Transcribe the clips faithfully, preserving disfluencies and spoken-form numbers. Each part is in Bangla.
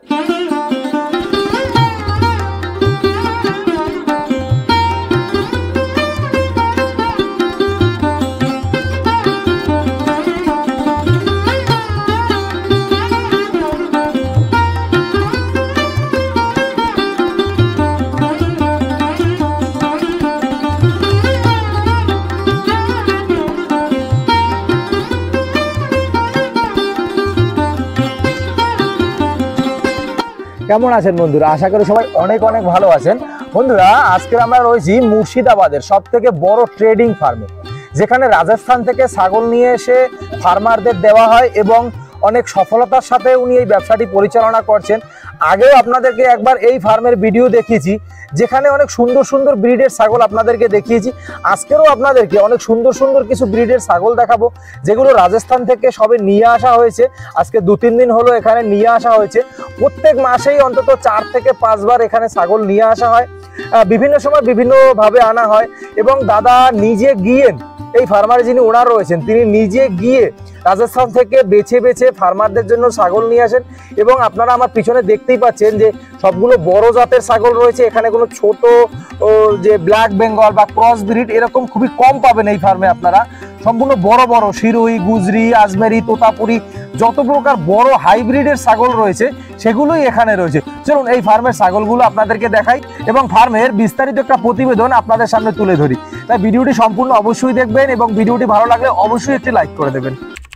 কেমন আছেন বন্ধুরা? আশা করি সবাই অনেক অনেক ভালো আছেন। বন্ধুরা, আজকে আমরা রয়েছি মুর্শিদাবাদের সব থেকে বড় ট্রেডিং ফার্মে, যেখানে রাজস্থান থেকে ছাগল নিয়ে এসে ফার্মারদের দেওয়া হয় এবং অনেক সফলতার সাথে উনি এই ব্যবসাটি পরিচালনা করছেন। আগেও আপনাদেরকে একবার এই ফার্মের ভিডিও দেখিয়েছি, যেখানে অনেক সুন্দর সুন্দর ব্রিডের ছাগল আপনাদেরকে দেখিয়েছি। আজকেরও আপনাদেরকে অনেক সুন্দর সুন্দর কিছু ব্রিডের ছাগল দেখাবো, যেগুলো রাজস্থান থেকে সবে নিয়ে আসা হয়েছে। আজকে দু তিন দিন হলো এখানে নিয়ে আসা হয়েছে। প্রত্যেক মাসেই অন্তত চার থেকে পাঁচবার এখানে ছাগল নিয়ে আসা হয়, বিভিন্ন সময় বিভিন্নভাবে আনা হয়। এবং দাদা নিজে গিয়ে, এই ফার্মার যিনি ওনার রয়েছেন, তিনি নিজে গিয়ে রাজস্থান থেকে বেছে বেছে ফার্মারদের জন্য ছাগল নিয়ে আসেন। এবং আপনারা আমার পিছনে দেখতেই পাচ্ছেন যে সবগুলো বড় জাতের ছাগল রয়েছে। এখানে কোনো ছোট যে ব্ল্যাক বেঙ্গল বা ক্রস ব্রিড এরকম খুবই কম পাবেন এই ফার্মে। আপনারা সম্পূর্ণ বড় বড় শিরোই, গুজরি, আজমেরি, তোতাপুরি, যত প্রকার বড় হাইব্রিডের ছাগল রয়েছে সেগুলোই এখানে রয়েছে। চলুন এই ফার্মের ছাগলগুলো আপনাদেরকে দেখাই এবং ফার্মের বিস্তারিত একটা প্রতিবেদন আপনাদের সামনে তুলে ধরি। তাই ভিডিওটি সম্পূর্ণ অবশ্যই দেখবেন এবং ভিডিওটি ভালো লাগলে অবশ্যই একটি লাইক করে দেবেন।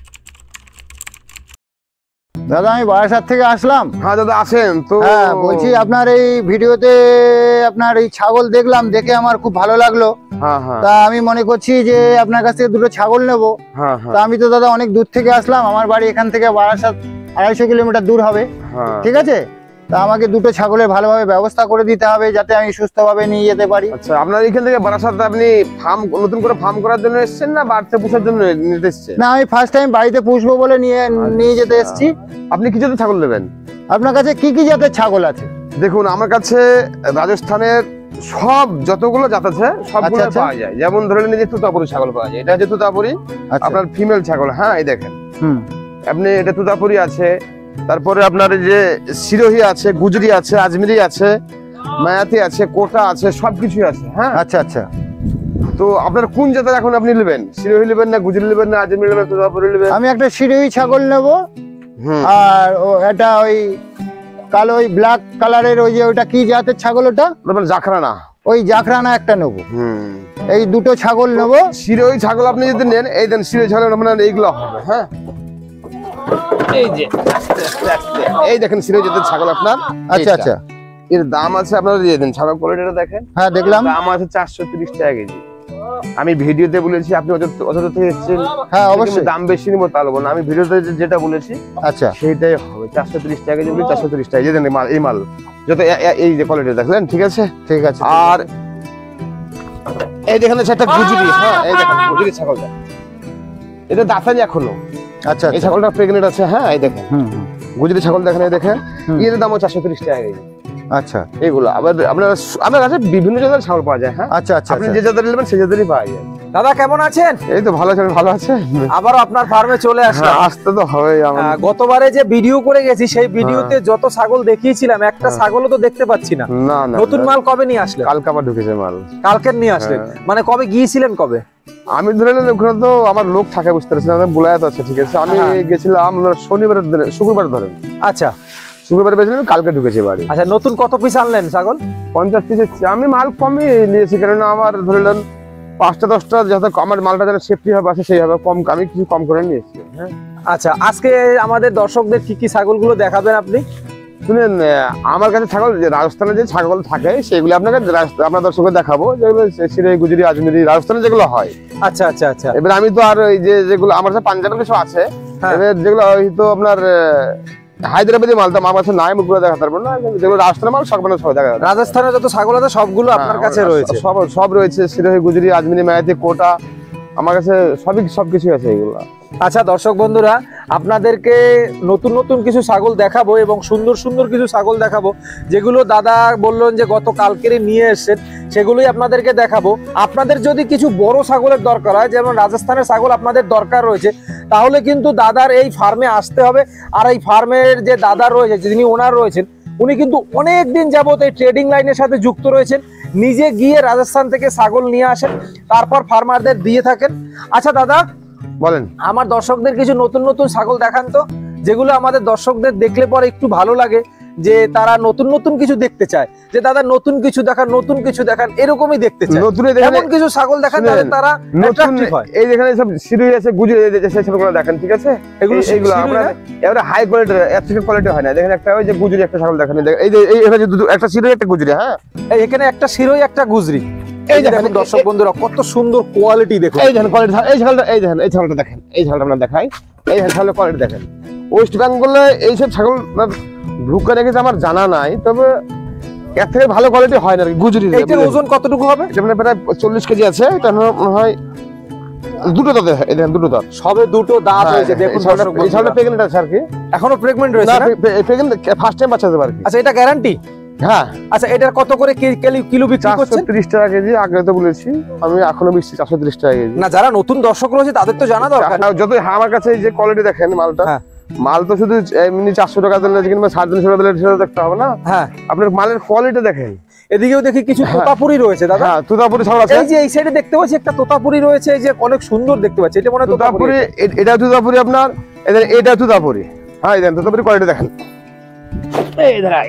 দাদা, আমি বারাসাত থেকে আসলাম। হ্যাঁ দাদা, আসেন তো। হ্যাঁ, বলছি আপনার এই ভিডিওতে আপনার এই ছাগল দেখলাম, দেখে আমার খুব ভালো লাগলো। হ্যাঁ হ্যাঁ, তা আমি মনে করছি যে আপনার কাছ থেকে দুটো ছাগল নেবো। হ্যাঁ হ্যাঁ, তা আমি তো দাদা অনেক দূর থেকে আসলাম, আমার বাড়ি এখান থেকে বারাসাত আড়াইশো কিলোমিটার দূর হবে। হ্যাঁ, ঠিক আছে, তা আমাকে দুটো ছাগলের ভালোভাবে ব্যবস্থা করে দিতে হবে, যাতে আমি সুস্থভাবে নিয়ে যেতে পারি। আচ্ছা, আপনার এখান থেকে বারাসাতে আপনি ফার্ম নতুন করে ফার্ম করার জন্য এসেছেন না বাড়িতে পোষার জন্য নিতে এসেছেন? না, আমি ফার্স্ট টাইম বাড়িতে পুষবো বলে নিয়ে নিয়ে যেতে এসেছি। আপনি কি জাতের ছাগল নেবেন? আপনার কাছে কি কি জাতের ছাগল আছে? দেখুন, আমার কাছে রাজস্থানের সব যতগুলো জাত আছে সবগুলো আচ্ছা, পাওয়া যায়। যেমন ধরে নিন যে তুতাপুরি ছাগল পাওয়া যায়, এটা হচ্ছে তুতাপুরি, আপনার ফিমেল ছাগল। হ্যাঁ, এই দেখেন, হুম, আপনি এটা তুতাপুরি আছে। তারপরে আপনার যে সিরোহি আছে, গুজরি আছে, আজমিরি আছে, মায়াতি আছে, কোটা আছে, সবকিছু আছে। হ্যাঁ, আচ্ছা আচ্ছা। তো আপনার কোন জাতের এখন আপনি নেবেন? সিরোহি নেবেন না গুজরি নেবেন না আজমিরি নেবেন, তুতাপুরি নেবেন? আমি একটা সিরোহি ছাগল নেব, হুম, আর ও এটা ওই কালো ওই ব্ল্যাক কালারের ওই যে ওটা কি জাতের ছাগল? ওটা জাখরানা, ওই জাখরানা একটা নেব। হুম, এই দুটো ছাগল নেব। সিরোহি ছাগল আপনি যদি নেন, এই দেন সিরোহি ছাগল আপনার এইগুলো হবে। হ্যাঁ, এই যে এই দেখেন সিরোহি জাতের ছাগল আপনার। আচ্ছা আচ্ছা, এর দাম আছে আপনার, দিয়ে দেন ছাগল কোয়ালিটিটা দেখেন। হ্যাঁ দেখলাম, দাম আছে চারশো তিরিশ টাকা কেজি। আমি ভিডিওতে বলেছি, আপনি অযথা থেকে এসেছেন। হ্যাঁ অবশ্যই, দাম বেশি নিবো তা বলবো না, আমি ভিডিওতে যেটা বলেছি আচ্ছা সেইটাই হবে। চারশো তিরিশ টাকা কেজি বলি, চারশো তিরিশ টাকা। এই মাল, এই মাল যত এই যে কোয়ালিটি দেখলেন, ঠিক আছে ঠিক আছে। আর এই দেখেন একটা গুজরি। হ্যাঁ, এই দেখেন গুজরি ছাগলটা, এটা দাঁতানি এখনো। আচ্ছা, এই ছাগলটা প্রেগনেন্ট আছে। হ্যাঁ, এই দেখেন গুজরি ছাগল দেখেন, এই দেখেন, এর দাম চারশো তিরিশ টাকা কেজি। আচ্ছা, এইগুলো আবার আপনার আপনার কাছে বিভিন্ন জাতের ছাগল পাওয়া যায়। হ্যাঁ, আচ্ছা আচ্ছা, আপনি যে জাতের নেবেন সেই জাতেরই পাওয়া যায়। দাদা কেমন আছেন? এই তো ভালো আছেন। ভালো আছে, আবার আপনার ফার্মে চলে আসলাম। আসতে তো হবে। গতবারে যে ভিডিও করে গেছি সেই ভিডিওতে যত ছাগল দেখিয়েছিলাম, একটা ছাগলও তো দেখতে পাচ্ছি না। না না, নতুন মাল কবে নিয়ে আসলেন? কালকে আবার ঢুকেছে মাল। কালকে নিয়ে আসলেন মানে কবে গিয়েছিলেন? কবে? আমি ধরে নেন ওখানে তো আমার লোক থাকে, বুঝতে পারছেন, বুলায়াত আছে। ঠিক আছে, আমি গেছিলাম শনিবার শুক্রবার ধরেন। আচ্ছা, শুক্রবার বেছিলাম, কালকে ঢুকেছে বাড়ি। আচ্ছা, নতুন কত পিস আনলেন ছাগল? পঞ্চাশ পিস। আমি মাল কমই নিয়েছি, কারণ আমার ধরে নেন পাঁচটা দশটা যাতে আমার মালটা যেন সেফটি হবে আছে সেইভাবে কম, আমি কিছু কম করে নিয়েছি। হ্যাঁ, আচ্ছা, আজকে আমাদের দর্শকদের কি কি ছাগলগুলো দেখাবেন আপনি? শুনেন, আমার কাছে ছাগল যে রাজস্থানে যে ছাগল থাকে সেগুলো আপনাকে আপনার দর্শকদের দেখাবো, যেগুলো সিরোহি, গুজরি, আজমিরি, রাজস্থানে যেগুলো হয়। আচ্ছা আচ্ছা আচ্ছা। এবার আমি তো আর ওই যে যেগুলো আমার কাছে পাঞ্জাবের কিছু আছে, এবার যেগুলো হয়তো আপনার হায়দ্রাবাদি মালটা আমার কাছে নাই, মুখগুলো দেখাতে পারবো না। যেগুলো রাজস্থানের মাল সব সব দেখা যাবে। রাজস্থানের যত ছাগল আছে সবগুলো আপনার কাছে রয়েছে? সব সব রয়েছে, সিরোহি, গুজরি, আজমিরি, মায়াতি, কোটা, আমার কাছে সবই সবকিছু আছে। এগুলো আচ্ছা দর্শক বন্ধুরা, আপনাদেরকে নতুন নতুন কিছু ছাগল দেখাবো এবং সুন্দর সুন্দর কিছু ছাগল দেখাবো, যেগুলো দাদা বললেন যে গত কালকেরই নিয়ে এসেছেন, সেগুলোই আপনাদেরকে দেখাবো। আপনাদের যদি কিছু বড় ছাগলের দরকার হয়, যেমন রাজস্থানের ছাগল আপনাদের দরকার রয়েছে, তাহলে কিন্তু দাদার এই ফার্মে আসতে হবে। আর এই ফার্মের যে দাদা রয়েছে, যিনি ওনার রয়েছেন, উনি কিন্তু অনেক দিন যাবত এই ট্রেডিং লাইনের সাথে যুক্ত রয়েছেন। নিজে গিয়ে রাজস্থান থেকে ছাগল নিয়ে আসেন, তারপর ফার্মারদের দিয়ে থাকেন। আচ্ছা দাদা বলেন, আমার দর্শকদের কিছু নতুন নতুন ছাগল দেখান তো, যেগুলো আমাদের দর্শকদের দেখলে পরে একটু ভালো লাগে, যে তারা নতুন নতুন কিছু দেখতে চায়, যে দাদা নতুন কিছু দেখান, নতুন কিছু দেখান, এরকমই দেখতে চায়। নতুন এমন কিছু ছাগল দেখান যাতে তারা attractive হয়। এই যেখানে সব সিরিজ আছে, গুজরি আছে, সেই ছাগলগুলো দেখেন, ঠিক আছে? এগুলো এইগুলো শিরোই আপনারা না? এবারে হাই কোয়ালিটির, এর থেকে কোয়ালিটি হয় না। দেখেন একটা ওই যে গুজরি একটা ছাগল দেখেন, এই যে এই এটা যে দুটো, একটা সিরিজ একটা গুজরি। হ্যাঁ, এই এখানে একটা শিরোই একটা গুজরি। এই এই যে দেখেন, দেখুন দর্শক বন্ধুরা, কত সুন্দর কোয়ালিটি দেখুন। এই দেখেন কোয়ালিটি, এই ছাগলটা, এই দেখেন এই ছাগলটা দেখেন, এই ছাগলটা আমরা দেখাই, এই ছাগলের কোয়ালিটি দেখেন। ওয়েস্ট বেঙ্গলে এইসব ছাগল ঢুকে রেখেছে আমার জানা নাই, তবে এর থেকে ভালো কোয়ালিটি হয় না আর কি। গুজরি এইটার ওজন কতটুকু হবে? এটা মানে প্রায় চল্লিশ কেজি আছে। এটা মনে হয় দুটো দাঁত, এই দেখেন দুটো দাঁত, সবে দুটো দাঁত হয়েছে। দেখুন দর্শক এই ছাগলটা বন্ধুরা, প্রেগনেন্ট আছে আর কি। এখনো প্রেগন্যান্ট রয়েছে না? প্রেগনেন্ট ফার্স্ট টাইম বাচ্চা দেবে আর কি। আচ্ছা, এটা গ্যারান্টি? হ্যাঁ। আচ্ছা, এটার কত করে কে- কিলো- কিলো বিক্রি চারশো করছেন? ত্রিশ টাকা কেজি, আগে তো বলেছি আমি, এখনো বেশি চারশো ত্রিশ টাকা কেজি। না, যারা নতুন দর্শক রয়েছে তাদের তো জানা দরকার। যত আমার কাছে এই যে কোয়ালিটি দেখেন মালটা, হ্যাঁ। মাল তো শুধু এমনি চারশো টাকা দিলে কিংবা সাড়ে তিনশো টাকা দিলে সেটা দেখতে হবে না, হ্যাঁ, আপনার মালের কোয়ালিটি দেখেন। এদিকেও দেখি কিছু হ্যাঁ। তোতাপুরি রয়েছে দাদা। হ্যাঁ, তুতাপুরি ছাগল আছে। এই যে এই সাইডে দেখতে পাচ্ছি একটা তোতাপুরি রয়েছে, এই যে অনেক সুন্দর দেখতে পাচ্ছি। এটা মনে হয় তোতাপুরি। তুতাপুরি, এ- এটা তুতাপুরি আপনার, এদের এটা তুতাপুরি। হ্যাঁ, এই দেখেন তুতাপুরি কোয়ালিটি দেখেন। এই ধাই,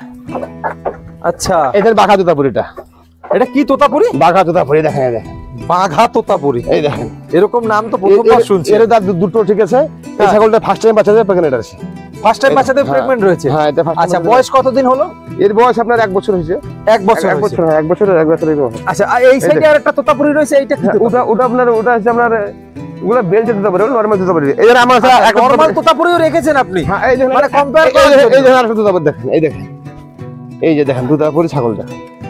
আচ্ছা, এদের বাঘা তুতাপুরিটা, এটা কি তোতাপুরি? বাঘা তুতাপুরি দেখেন, এই দেখেন, বাঘা তোতাপুরি। এই দেখেন, এরকম নাম তো প্রথমবার শুনছি। এর দাঁত দু- দুটো ঠিক আছে। এই হ্যাঁ। ছাগলটা ফার্স্ট টাইম বাচ্চা দেবে, প্রেগনেন্ট আছে। ফার্স্ট টাইম বাচ্চাদের হ্যাঁ। প্রেগন্যান্ট রয়েছে? হ্যাঁ, এটা first time আচ্ছা, বাচ্চা বয়স কতদিন হলো? দেবে। এর বয়স আপনার এক বছর হয়েছে। এক বছর এক হয়েছে। বছর, হ্যাঁ, এক বছর, এক বছর এরকম হবে। আচ্ছা, আর এই সাইডে আর একটা তোতাপুরি রয়েছে, এইটা কি? হ্যাঁ, ওটা ওটা আপনার, ওটা হচ্ছে আপনার ওগুলা বেল্ট দিতে পারে, নরমাল দিতে পারে। এই যে আমার কাছে এক নরমাল তোতাপুরিও রেখেছেন আপনি? হ্যাঁ, এই দেখেন, মানে compare এই- করার এই- জন্য। এই দেখেন আরেকটা দুধাপর দেখেন, এই দেখেন, এই যে দেখেন দুধাপুরি ছাগলটা।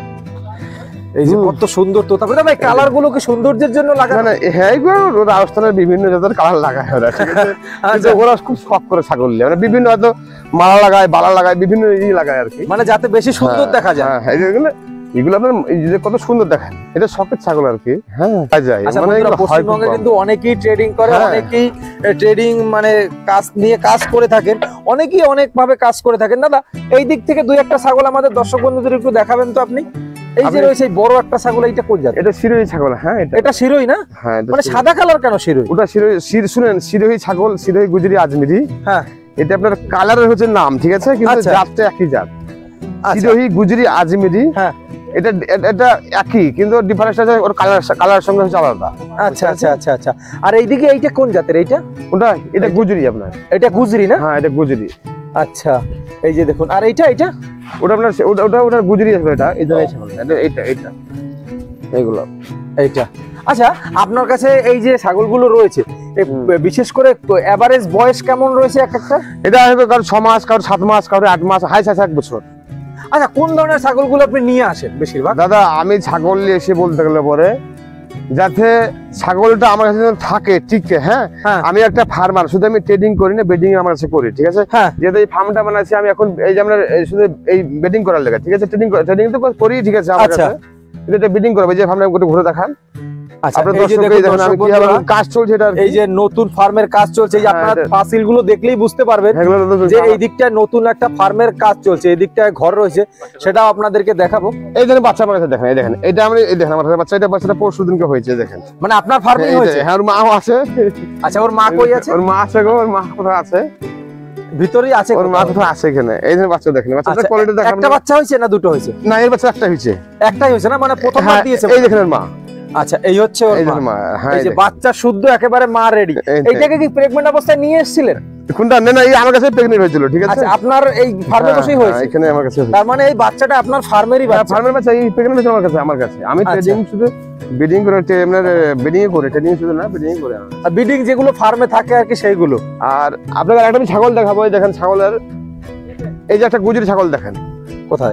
এই যে কত সুন্দর তোতাপুরি। ভাই, কালার গুলো কি সৌন্দর্যের জন্য লাগানো? মানে হ্যাঁ, এগুলো রাজস্থানের বিভিন্ন জাতের কালার লাগায় ওরা, ঠিক আছে? কিন্তু আচ্ছা। ওরা খুব শখ করে ছাগল নিয়ে, মানে বিভিন্ন হয়তো মালা লাগায়, বালা লাগায়, বিভিন্ন ই লাগায় আর কি। মানে যাতে বেশি সুন্দর হ্যাঁ, দেখা যায়। হ্যাঁ, এই যে এগুলো, এগুলো আপনার এই যে কত সুন্দর দেখেন, এটা শখের ছাগল আর কি। হ্যাঁ, যায় আচ্ছা মানে বন্ধুরা, এগুলো হয় খুব পশ্চিমবঙ্গে কম। কিন্তু অনেকেই ট্রেডিং করে, হ্যাঁ। অনেকেই ট্রেডিং মানে কাজ নিয়ে কাজ করে থাকেন, অনেকেই অনেক ভাবে কাজ করে থাকেন। দাদা, এই দিক থেকে দুই একটা ছাগল আমাদের দর্শক বন্ধুদের একটু দেখাবেন তো আপনি। এই যে আপনি- রয়েছে এই বড় একটা ছাগল, এইটা কোন জাত? এটা শিরোহী ছাগল। হ্যাঁ, এটা এটা শিরোই না? হ্যাঁ, এটা মানে শিরোহী। সাদা কালার কেন শিরোই? ওটা শিরোহী, শির শুনেন, শিরোহী ছাগল, শিরোহী গুজরি আজমিরি। হ্যাঁ, এটা আপনার কালারের হচ্ছে নাম, ঠিক আছে, কিন্তু আচ্ছা। জাতটা একই জাত। আচ্ছা। শিরোহী গুজরি আজমিরি। হ্যাঁ। এটা এ- এটা একই, কিন্তু ডিফারেন্স আছে ওর কালার, কালার সঙ্গে হচ্ছে আলাদা। আচ্ছা আচ্ছা আচ্ছা আচ্ছা। আর এইদিকে এইটা কোন জাতের? এইটা ওটা এটা গুজরি আপনার। এটা গুজরি না? হ্যাঁ, এটা গুজরি। আচ্ছা, এই যে দেখুন। আর এইটা এইটা ওটা আপনার ওটা ওটা ওটা গুজরি আছে। এটা এই ধরনের ছাগল, এটা এটা এটা এইগুলো। এইটা। আচ্ছা, আপনার কাছে এই যে ছাগলগুলো রয়েছে, এ বিশেষ করে এভারেজ বয়স কেমন রয়েছে এক একটা? এটা হবে কারো ছ মাস, কারো সাত মাস, কারো আট মাস, হাই সাইজ এক বছর। আচ্ছা, কোন ধরনের ছাগলগুলো আপনি নিয়ে আসেন বেশিরভাগ? দাদা, আমি ছাগল নিয়ে এসে বলতে গেলে পরে, যাতে ছাগলটা আমার কাছে যেন থাকে টিকে। হ্যাঁ, হ্যাঁ। আমি একটা ফার্মার, শুধু আমি ট্রেডিং করি না, বেডিং আমার কাছে করি, ঠিক আছে? হ্যাঁ। যেহেতু এই ফার্মটা বানাচ্ছি আমি এখন, এই যে আমরা এই শুধু এই বেডিং করার লেগে, ঠিক আছে? ট্রেডিং ট্রেডিং তো করি, ঠিক আছে, আমার আচ্ছা। কাছে কিন্তু এটা বেডিং করবে। যে ফার্মটা একটু ঘুরে দেখান আচ্ছা, আপনার এই যে দর্শককে, দেখুন দেখেন আমি দর্শক কিভাবে বন্ধুরা, কাজ চলছে এটা আর কি। এই যে নতুন ফার্মের কাজ চলছে, এই যে হ্যাঁ, আপনার এটা- ফাসিল গুলো দেখলেই বুঝতে পারবেন এগুলো তো- যে এই দিকটায় নতুন একটা ফার্মের কাজ চলছে, এই দিকটায় ঘর রয়েছে, সেটাও আপনাদেরকে দেখাবো। এই দেখেন বাচ্চা আমার কাছে দেখেন, এই দেখেন, এটা আমি এই দেখেন আমার কাছে বাচ্চা, এটা বাচ্চাটা পরশু দিনকে হয়েছে, দেখেন। মানে আপনার ফার্মিং এই যে, হয়েছে? হ্যাঁ, ওর মাও আছে। আচ্ছা, ওর মা কই আছে? ওর মা আছে গো, ওর মা কোথায় আছে? ভিতরেই আছে? ওর মা কোথাও? কোথায় আছে এখানে? এই যে বাচ্চা দেখেন, বাচ্চাটা আচ্ছা, কোয়ালিটি দেখেন। একটা বাচ্চা হয়েছে না দুটো হয়েছে? না, এর বাচ্চা একটা হয়েছে। একটাই হয়েছে না? মানে প্রথমবার হ্যাঁ, দিয়েছে? এই দেখেন ওর মা। আচ্ছা, এই হচ্ছে ওর এই মা। দেখেন মা, হ্যাঁ, এই এই যে দেখেন। বাচ্চা শুদ্ধ একেবারে মা রেডি। এইটাই। এইটাকে কি প্রেগন্যান্ট অবস্থায় নিয়ে এসেছিলেন? কোনটা? না না, এই আমার কাছে প্রেগনেন্ট হয়েছিল, ঠিক আছে? আচ্ছা, আপনার এই ফার্মে হ্যাঁ, বসেই হ্যাঁ, হয়েছে? এখানে আমার কাছে হয়েছে। তার মানে এই বাচ্চাটা আপনার ফার্মেরই হ্যাঁ, বাচ্চা? ফার্মের বাচ্চা, এই প্রেগনেন্ট হয়েছে আমার কাছে, আমার কাছে। আমি আচ্ছা। ট্রেডিং শুধু বেডিং করে, আপনার বেডিং করে, ট্রেডিং শুধু না, বেডিং করে। আর বিডিং যেগুলো ফার্মে থাকে আর কি, সেইগুলো? আর আপনাকে একটা আমি ছাগল দেখাবো, এই দেখেন ছাগলের, এই যে একটা গুজরি ছাগল দেখেন। কোথায়?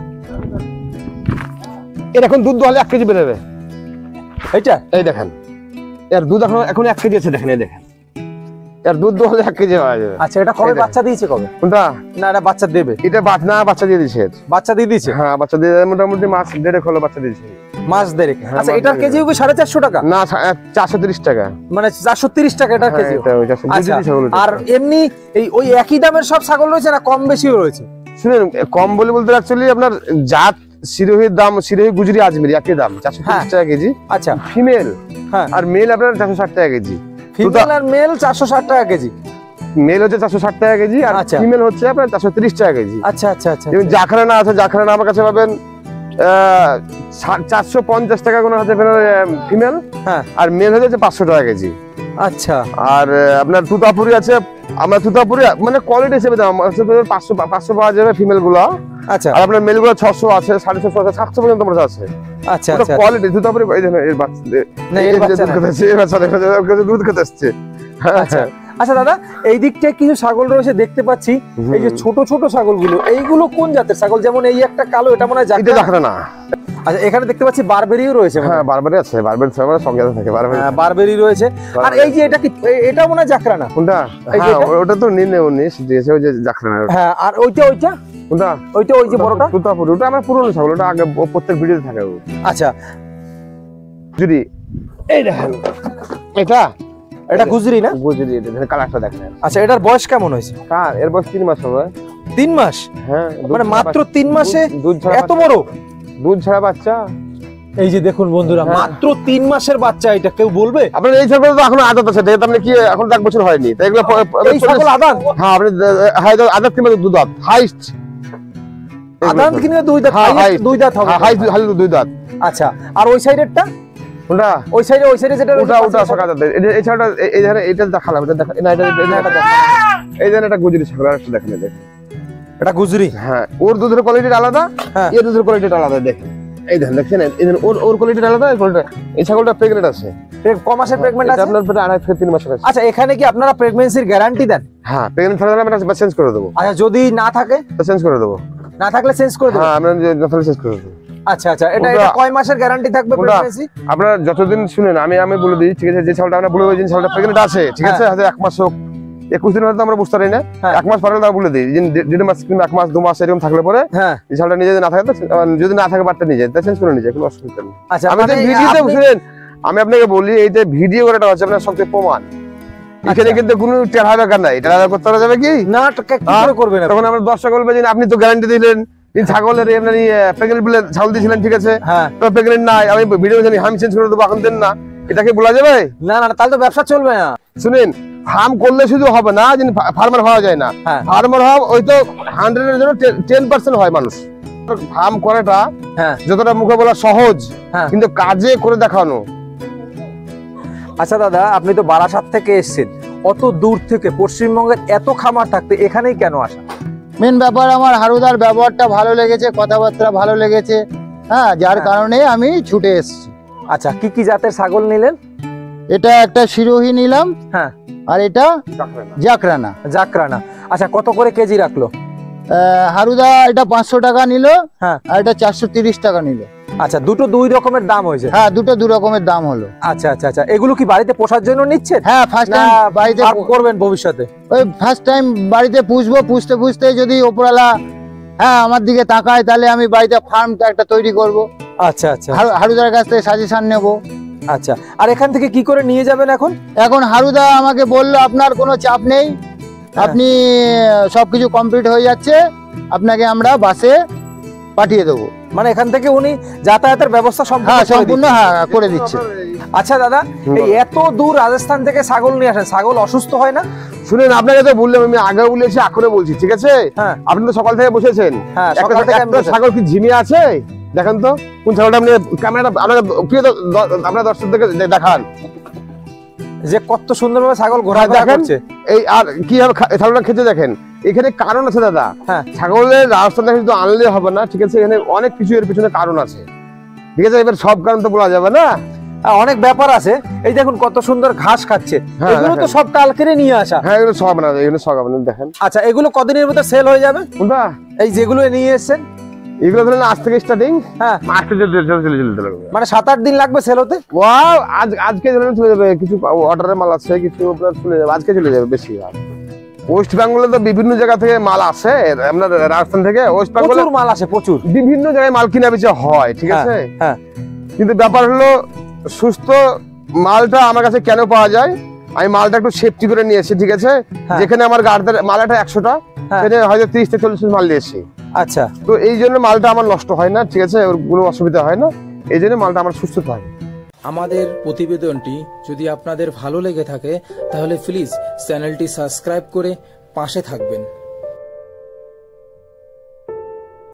এর এখন দুধ দোয়ালে এক কেজি বেরোবে। এইটা? এই দেখেন, এর দুধ এখন এখন এক কেজি আছে, দেখেন, এই দেখেন। আর দুধ দোয়ালে এক কেজি হয়ে যাবে। আচ্ছা, এটা কবে বাচ্চা দিয়েছে কবে? কোনটা? না এটা বাচ্চা দেবে। এটা বাচ্চা বাচ্চা দিয়ে দিয়েছে। বাচ্চা দিয়ে দিয়েছে? হ্যাঁ বাচ্চা দিয়ে মোটামুটি মাস দেড়েক হলো বাচ্চা দিয়েছে। মাস দেড়েক। আচ্ছা, এটার কেজি কি সাড়ে চারশো টাকা? না চারশো তিরিশ টাকা, মানে চারশো তিরিশ টাকা এটার কেজি। আচ্ছা, আর এমনি এই ওই একই দামের সব ছাগল রয়েছে না কম বেশিও রয়েছে? শুনেন, কম বলে বলতে অ্যাকচুয়ালি আপনার জাত সিরোহির দাম, সিরোহি গুজরি আজমিরি একই দাম চারশো তিরিশ টাকা কেজি। আচ্ছা, ফিমেল হ্যাঁ আর মেল আপনার চারশো ষাট টাকা কেজি। ফিমেল আর মেল চারশো ষাট টাকা কেজি। মেল হচ্ছে চারশো ষাট টাকা কেজি আর ফিমেল হচ্ছে আপনার চারশো তিরিশ টাকা কেজি। আচ্ছা আচ্ছা আচ্ছা। যেমন জাখরানা আছে, জাখরানা আমার কাছে পাবেন চারশো পঞ্চাশ টাকা কোনো হচ্ছে ফিমেল, হ্যাঁ, আর মেল হচ্ছে পাঁচশো টাকা কেজি। আচ্ছা, আর আপনার তুতাপুরি আছে, আমরা তুতাপুরি মানে কোয়ালিটি হিসেবে দাম পাঁচশো পাঁচশো পাওয়া যাবে ফিমেল গুলো। আচ্ছা, আর আপনার মেল গুলো ছশো আছে, সাড়ে ছশো আছে, সাতশো পর্যন্ত আছে। আচ্ছা আচ্ছা, কোয়ালিটি তুতাপুরি এই দেখেন এর বাচ্চা, না এর বাচ্চা দুধ খেতে এর বাচ্চা দুধ খেতে আসছে। আচ্ছা আচ্ছা দাদা, এই দিকটায় কিছু ছাগল রয়েছে দেখতে পাচ্ছি, এই যে ছোট ছোট ছাগলগুলো, এইগুলো কোন জাতের ছাগল? যেমন এই একটা কালো, এটা মনে হয় জাখরানা। আচ্ছা, এখানে দেখতে পাচ্ছি বারবেরিও রয়েছে। হ্যাঁ বারবেরি আছে, বারবেরি ছাগল সব জায়গা থাকে বারবেরি। হ্যাঁ বারবেরি রয়েছে। আর এই যে এটা কি, এটা মনে হয় জাখরানা? কোনটা? হ্যাঁ ওটা তো নিনে উনিশ দিয়েছে, ওই যে জাখরানা। হ্যাঁ, আর ওইটা ওইটা কোনটা? ওইটা ওই যে বড়টা তুতাপুরি, ওটা আমার পুরনো ছাগল, ওটা আগে প্রত্যেক ভিডিওতে থাকে। আচ্ছা, যদি এই দেখেন এটা এটা গুজরি না? গুজরি, এটা দেখেন কালারটা দেখেন। আচ্ছা, এটার বয়স কেমন হয়েছে? কার এর বয়স তিন মাস হবে। তিন মাস? হ্যাঁ, মানে মাত্র তিন মাসে দুধ ছাড়া এত বড় দুধ ছাড়া বাচ্চা। এই যে দেখুন বন্ধুরা, মাত্র তিন মাসের বাচ্চা, এটা কেউ বলবে? আপনার এই ছাগল তো এখনো আদাত আছে, এটা আপনি কি এখন এক বছর হয়নি, তাই এগুলো এই ছাগল আদাত? হ্যাঁ আপনি হাই আদাত কিংবা দুধ দাঁত হাইস্ট আদাত কিংবা দুই দাঁত, হাইস্ট দুই দাঁত হবে, হাইস্ট হাইস্ট দুই দাঁত। আচ্ছা, আর ওই সাইডেরটা? ওটা ওই সাইডে, ওই সাইডে যেটা ওটা ওটা সকা দাঁত। এই ছাগলটা এই ধরে এটা দেখালাম, এটা দেখা না, এটা এটা দেখা, এই ধরে একটা গুজরি ছাগল আর একটা দেখেন, দেখেন এটা গুজরি। হ্যাঁ, ওর দুধের কোয়ালিটি আলাদা, এর দুধের কোয়ালিটি আলাদা। দেখেন এই দেখেন, দেখছেন ওর ওর কোয়ালিটি আলাদা, এর কোয়ালিটি। এই ছাগলটা প্রেগন্যান্ট আছে, ক মাসের প্রেগন্যান্ট আছে? আপনার পেটে আড়াই থেকে তিন মাসের আছে। আচ্ছা, এখানে কি আপনারা প্রেগন্যান্সির গ্যারান্টি দেন? হ্যাঁ, প্রেগন্যান্ট থাকলে আমরা চেঞ্জ করে দেব। আচ্ছা, যদি না থাকে? চেঞ্জ করে দেব। না থাকলে চেঞ্জ করে দেব? হ্যাঁ, আমরা চেঞ্জ করে দেব। আচ্ছা আচ্ছা, এটা এটা কয় মাসের গ্যারান্টি থাকবে প্রেগন্যান্সি? আপনারা যতদিন শুনেন, আমি আমি বলে দিই, ঠিক আছে? যে ছাগলটা আমরা বলে দিই, যে ছাগলটা প্রেগন্যান্ট আছে, ঠিক আছে, হয়তো এক মাস হোক, একুশ দিন হয়তো আমরা বুঝতে পারি না, এক মাস পরে আমরা বলে দিই যে দেড় মাস কিংবা এক মাস দু মাস এরকম থাকলে পরে এই ছাগলটা নিজে না থাকে, যদি না থাকে বাচ্চা নিজে চেঞ্জ করে নিজে, কোনো অসুবিধা নেই। আচ্ছা, আমি যে ভিডিওতে শুনেন, আমি আপনাকে বলি, এই যে ভিডিও করাটা হচ্ছে আপনার সবচেয়ে প্রমাণ। এখানে কিন্তু কোনো টেরা দরকার নাই, টেরা করতে যাবে কি না, কি করে করবে না? তখন আমরা দর্শক বলবে যে আপনি তো গ্যারান্টি দিলেন ছাগলের, আপনার প্রেগন্যান্ট বলে ছাগল দিয়েছিলেন, ঠিক আছে, তো প্রেগন্যান্ট নাই, আমি ভিডিও জানি আমি চেঞ্জ করে দেবো, এখন দেন না, এটাকে বলা যাবে? না না, তাহলে তো ব্যবসা চলবে না। শুনেন, ফার্ম করলে শুধু হবে না, যে ফার্মার হওয়া যায় না, ফার্মার হওয়া ওই তো হান্ড্রেড এর জন্য টেন পার্সেন্ট হয় মানুষ। ফার্ম করাটা যতটা মুখে বলা সহজ, কিন্তু কাজে করে দেখানো। আচ্ছা দাদা, আপনি তো বারাসাত থেকে এসেছেন, অত দূর থেকে পশ্চিমবঙ্গের এত খামার থাকতে এখানেই কেন আসা? মেন ব্যাপার আমার হারুদার ব্যবহারটা ভালো লেগেছে, কথাবার্তা ভালো লেগেছে, হ্যাঁ, যার কারণে আমি ছুটে এসেছি। আচ্ছা, কি কি জাতের ছাগল নিলেন? এটা একটা শিরোহী নিলাম, হ্যাঁ, আর এটা জাকরানা। জাকরানা। আচ্ছা, কত করে কেজি রাখলো? হারুদা এটা পাঁচশো টাকা নিল, হ্যাঁ, আর এটা চারশো তিরিশ টাকা নিল। আচ্ছা, দুটো দুই রকমের দাম হয়েছে? হ্যাঁ, দুটো দু রকমের দাম হলো। আচ্ছা আচ্ছা আচ্ছা, এগুলো কি বাড়িতে পোষার জন্য নিচ্ছেন? হ্যাঁ, ফার্স্ট টাইম বাড়িতে করবেন ভবিষ্যতে? ওই ফার্স্ট টাইম বাড়িতে পুষবো, পুষতে পুষতে যদি ওপরওয়ালা হ্যাঁ আমার দিকে তাকায়, তাহলে আমি বাড়িতে ফার্মটা একটা তৈরি করব। আচ্ছা আচ্ছা, হারুদার কাছ থেকে সাজেশন নেব। আচ্ছা, আর এখান থেকে কি করে নিয়ে যাবেন এখন? এখন হারুদা আমাকে বললো আপনার কোনো চাপ নেই, আপনি সবকিছু কমপ্লিট হয়ে যাচ্ছে, আপনাকে আমরা বাসে পাঠিয়ে দেবো। মানে এখান থেকে উনি যাতায়াতের ব্যবস্থা সম্পূর্ণ হ্যাঁ করে দিচ্ছে। আচ্ছা দাদা, এই এত দূর রাজস্থান থেকে ছাগল নিয়ে আসেন, ছাগল অসুস্থ হয় না? শুনেন, আপনাকে তো বললাম, আমি আগে বলেছি, এখনো বলছি, ঠিক আছে? আপনি তো সকাল থেকে বসেছেন, ছাগল কি ঝিমিয়ে আছে? দেখেন তো কোন ছাগলটা, আপনি ক্যামেরাটা আপনার দর্শক থেকে দেখান যে কত সুন্দরভাবে ছাগল ঘোরাফেরা করছে। এই আর কিভাবে ছাগলটা খেতে দেখেন। এখানে কারণ আছে দাদা, ছাগলের রাজস্থান থেকে শুধু আনলে হবে না, ঠিক আছে? এখানে অনেক কিছু এর পিছনে কারণ আছে, ঠিক আছে? এবার সব কারণ তো বলা যাবে না, অনেক ব্যাপার আছে। এই দেখুন কত সুন্দর ঘাস খাচ্ছে, এগুলো তো সব কাল কেটে নিয়ে আসা। হ্যাঁ, এগুলো সব না, এগুলো সব আপনি দেখেন। আচ্ছা, এগুলো কদিনের ভিতর সেল হয়ে যাবে? কোনটা? এই যেগুলো নিয়ে এসেছেন এগুলো ধরেন আজ থেকে স্টার্টিং, হ্যাঁ মাস থেকে চলে চলে যেতে লাগবে। মানে সাত আট দিন লাগবে সেল হতে? ওয়াও, আজ আজকে ধরেন চলে যাবে, কিছু অর্ডারের মাল আছে, কিছু আপনার চলে যাবে, আজকে চলে যাবে বেশি। ওয়েস্ট বেঙ্গলে তো বিভিন্ন জায়গা থেকে মাল আসে, আপনার রাজস্থান থেকে ওয়েস্ট বেঙ্গলে প্রচুর মাল আসে, প্রচুর বিভিন্ন জায়গায় মাল কিনা বেচা হয়, ঠিক আছে। হ্যাঁ কিন্তু ব্যাপার হলো সুস্থ মালটা আমার কাছে কেন পাওয়া যায়, আমি মালটা একটু সেফটি করে নিয়েছি, ঠিক আছে। যেখানে আমার গাড়িতে মালাটা একশোটা, সেখানে হয়তো তিরিশ থেকে চল্লিশ মাল নিয়েছি। আচ্ছা, তো এই জন্য মালটা আমার নষ্ট হয় না, ঠিক আছে, ওর কোনো অসুবিধা হয় না, এই জন্য মালটা আমার সুস্থ থাকে। আমাদের প্রতিবেদনটি যদি আপনাদের ভালো লেগে থাকে তাহলে প্লিজ চ্যানেলটি সাবস্ক্রাইব করে পাশে থাকবেন।